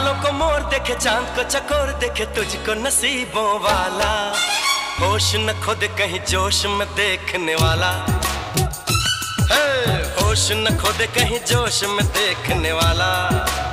बालों को मोर देखे, चांद को चकोर देखे, तुझको नसीबों वाला। होश न खुद कहीं जोश में देखने वाला, होश न खुद कहीं जोश में देखने वाला।